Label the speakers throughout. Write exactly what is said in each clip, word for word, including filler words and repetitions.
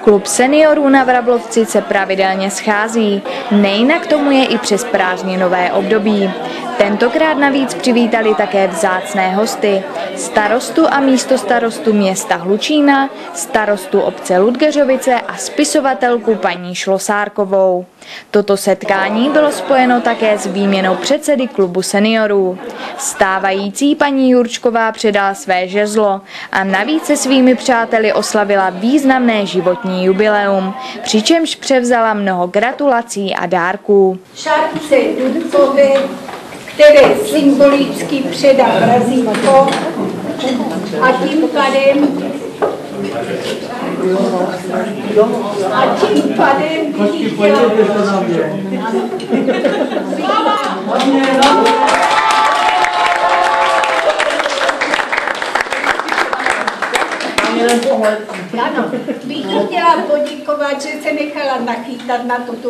Speaker 1: Klub seniorů na Vrablovci se pravidelně schází, nejinak tomu je i přes prázdninové období. Tentokrát navíc přivítali také vzácné hosty, starostu a místostarostu města Hlučína, starostu obce Ludgeřovice a spisovatelku paní Šlosárkovou. Toto setkání bylo spojeno také s výměnou předsedy klubu seniorů. Stávající paní Jurčková předala své žezlo a navíc se svými přáteli oslavila významné životní jubileum, přičemž převzala mnoho gratulací a dárků.
Speaker 2: Šárce Dudkovi, které symbolicky předá razítko a tím pádem a tím pádem bych chtěla... Ano, bych chtěla poděkovat, že se nechala nachytat na tuto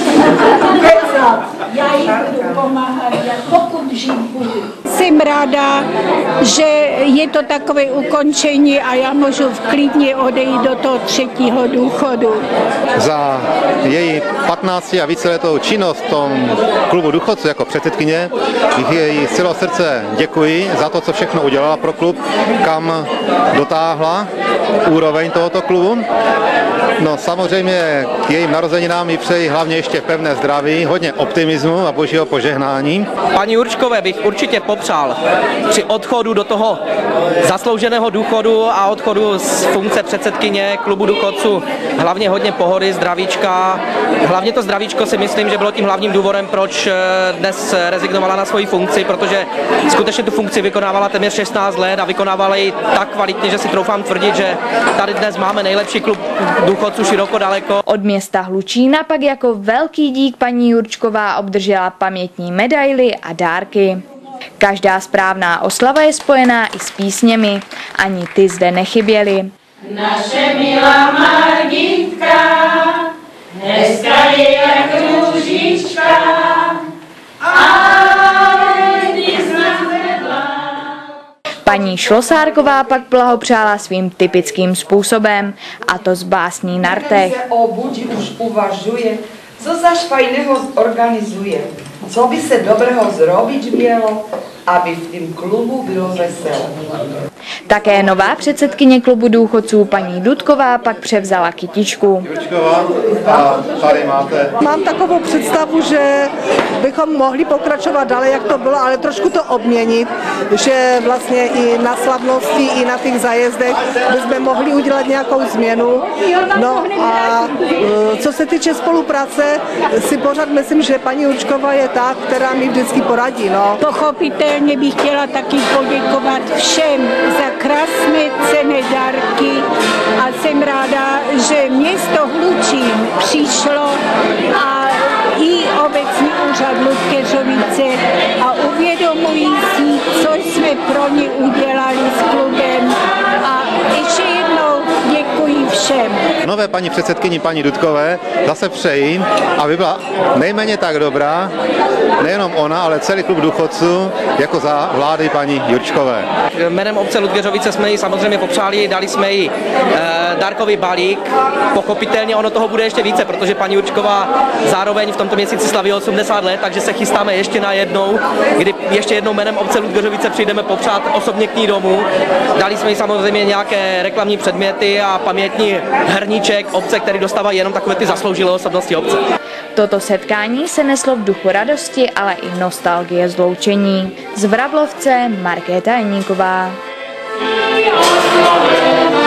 Speaker 2: já jí budu pomáhat, pokud živ budu. Jsem ráda, že je to takové ukončení a já můžu klidně odejít do toho třetího důchodu.
Speaker 3: Za její patnácti a víceletou činnost v tom klubu důchodců jako předsedkyně bych jí z celého srdce děkuji za to, co všechno udělala pro klub, kam dotáhla úroveň tohoto klubu. No samozřejmě k jejím narozeninám ji přeji hlavně ještě pevné zdraví, hodně optimismu a božího požehnání.
Speaker 4: Paní Jurčkové bych určitě popřál při odchodu do toho zaslouženého důchodu a odchodu z funkce předsedkyně klubu důchodců hlavně hodně pohody, zdravíčka. Hlavně to zdravíčko si myslím, že bylo tím hlavním důvodem, proč dnes rezignovala na svoji funkci, protože skutečně tu funkci vykonávala téměř šestnáct let a vykonávala ji tak kvalitně, že si troufám tvrdit, že tady dnes máme nejlepší klub důchodců široko daleko.
Speaker 1: Od města Hlučína pak jako velký dík paní Jurčková obdržela pamětní medaily a dárky. Každá správná oslava je spojená i s písněmi, ani ty zde nechyběly.
Speaker 5: Naše milá Margitka, hezká je jak růžička,
Speaker 1: paní Šlosárková pak blahopřála svým typickým způsobem, a to z básní na rtech.
Speaker 6: O budži už uvažuje, co zaž fajného zorganizuje, co by se dobrého zrobiť mělo, aby v tým klubu bylo veselo.
Speaker 1: Také nová předsedkyně klubu důchodců paní Dudková pak převzala kytičku.
Speaker 3: Jurčková, a tady máte.
Speaker 7: Mám takovou představu, že bychom mohli pokračovat dále, jak to bylo, ale trošku to obměnit, že vlastně i na slavnosti, i na těch zájezdech bychom mohli udělat nějakou změnu. No a co se týče spolupráce, si pořád myslím, že paní Jurčková je ta, která mi vždycky poradí. No.
Speaker 2: Pochopitelně bych chtěla taky poděkovat všem za krásné cenné dárky a jsem ráda, že město Hlučín přišlo a i obecní úřad Ludgeřovice a uvědomují si, co jsme pro ně udělali s klubem a ještě jednou děkuji všem.
Speaker 3: Nové paní předsedkyni paní Dudkové zase přeji, aby byla nejméně tak dobrá, nejenom ona, ale celý klub důchodců, jako za vlády paní Jurčkové.
Speaker 4: Jménem obce Ludgeřovice jsme ji samozřejmě popřáli, dali jsme jí e, dárkový balík. Pochopitelně ono toho bude ještě více, protože paní Jurčková zároveň v tomto měsíci slaví osmdesát let, takže se chystáme ještě na jednou, kdy ještě jednou jménem obce Ludgeřovice přijdeme popřát osobně k ní domů. Dali jsme jí samozřejmě nějaké reklamní předměty a pamětní hrníček obce, který dostává jenom takové ty zasloužilé osobnosti obce.
Speaker 1: Toto setkání se neslo v duchu radosti, ale i nostalgie z loučení. Z Vrablovce Markéta Jeníková.